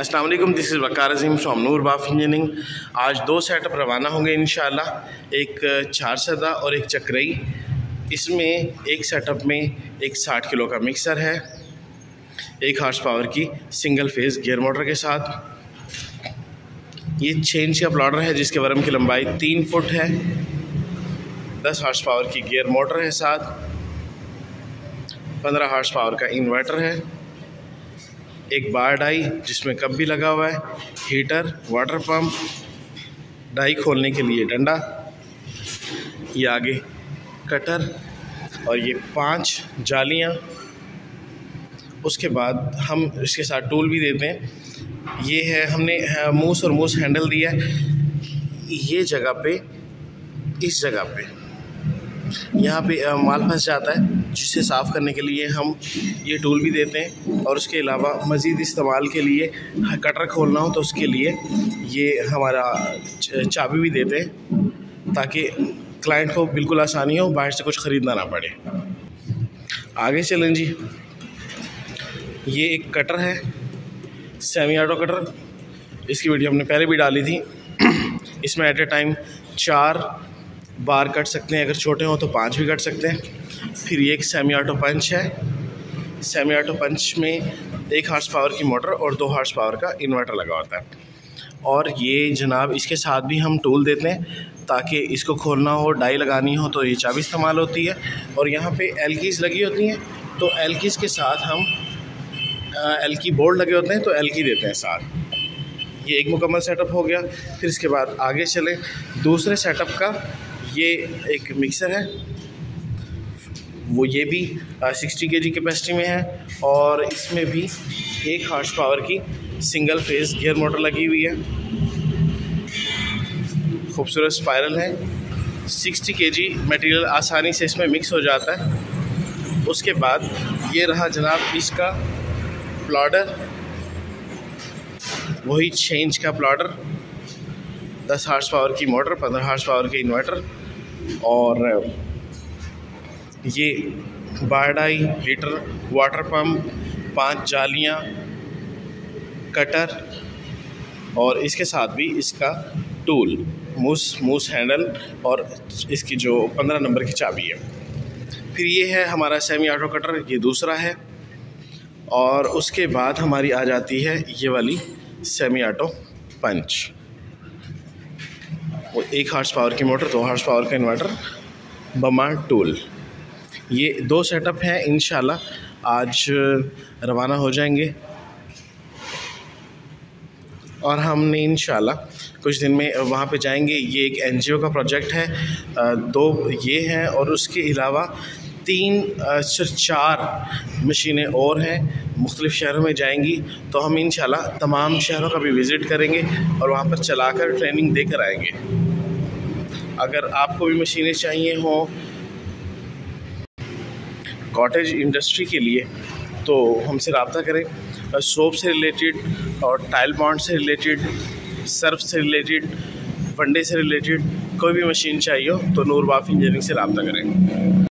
अस्सलाम वालेकुम, this is Waqar Azeem from Noor Baf engineering. आज दो सेटअप रवाना होंगे इंशाल्लाह, एक 4 सदा और एक चक्रई। इसमें एक सेटअप में एक 60 किलो का मिक्सर है, 1 हॉर्स पावर की सिंगल फेज़ गियर मोटर के साथ। ये 6 इंच का प्लॉटर है जिसके वर्म की लंबाई 3 फुट है। 10 हॉर्स पावर की गियर मोटर है साथ। 15 हॉर्स पावर का इन्वर्टर है। एक बार डाई जिसमें कप भी लगा हुआ है, हीटर, वाटर पंप, डाई खोलने के लिए डंडा, ये आगे कटर और ये 5 जालियाँ। उसके बाद हम इसके साथ टूल भी देते हैं। ये है, हमने मूस और मूस हैंडल दिया है। ये जगह पे, इस जगह पे यहाँ पे माल फंस जाता है, जिसे साफ़ करने के लिए हम ये टूल भी देते हैं। और उसके अलावा मज़ीद इस्तेमाल के लिए कटर खोलना हो तो उसके लिए ये हमारा चाबी भी देते हैं, ताकि क्लाइंट को बिल्कुल आसानी हो, बाहर से कुछ ख़रीदना ना पड़े। आगे चलें जी। ये एक कटर है, सेमी ऑटो कटर। इसकी वीडियो हमने पहले भी डाली थी। इसमें एट ए टाइम 4 बार कट सकते हैं, अगर छोटे हों तो 5 भी कट सकते हैं। फिर ये एक सेमी ऑटो पंच है। सेमी ऑटो पंच में 1 हॉर्स पावर की मोटर और 2 हॉर्स पावर का इन्वर्टर लगा होता है। और ये जनाब, इसके साथ भी हम टूल देते हैं, ताकि इसको खोलना हो, डाई लगानी हो तो ये चाबी इस्तेमाल होती है। और यहाँ पे एल कीज़ लगी होती हैं, तो एल कीज़ के साथ हम एल की बोर्ड लगे होते हैं तो एल की देते हैं साथ। ये एक मुकम्मल सेटअप हो गया। फिर इसके बाद आगे चलें दूसरे सेटअप का। ये एक मिक्सर है, वो ये भी 60 kg कैपेसिटी में है और इसमें भी 1 हॉर्स पावर की सिंगल फेज़ गियर मोटर लगी हुई है। खूबसूरत स्पायरल है। 60 kg मटेरियल आसानी से इसमें मिक्स हो जाता है। उसके बाद ये रहा जनाब इसका प्लॉडर, वही 6 इंच का प्लॉडर, 10 हॉर्स पावर की मोटर, 15 हॉर्स पावर के इन्वर्टर और ये bar die, heater, water pump, 5 जालियाँ, कटर और इसके साथ भी इसका टूल, मूस हैंडल और इसकी जो 15 नंबर की चाबी है। फिर ये है हमारा सेमी ऑटो कटर, ये दूसरा है। और उसके बाद हमारी आ जाती है ये वाली सेमी ऑटो पंच, वो 1 हॉर्स पावर की मोटर, 2 हॉर्स पावर का इन्वर्टर, बमा टूल। ये 2 सेटअप हैं, इंशाल्लाह आज रवाना हो जाएंगे और हमने इंशाल्लाह कुछ दिन में वहाँ पे जाएंगे। ये एक NGO का प्रोजेक्ट है, 2 ये हैं और उसके अलावा 4 मशीनें और हैं, मुख्तलिफ़ शहरों में जाएंगी। तो हम इंशाल्लाह तमाम शहरों का भी विज़िट करेंगे और वहाँ पर चलाकर ट्रेनिंग देकर आएंगे। अगर आपको भी मशीनें चाहिए हों कॉटेज इंडस्ट्री के लिए तो हमसे रब्ता करें। सोप से रिलेटेड और टाइल बॉन्ड से रिलेटेड, सर्फ से रिलेटेड, वनडे से रिलेटेड कोई भी मशीन चाहिए हो तो नूर बाफ इंजीनियरिंग से रब्ता करें।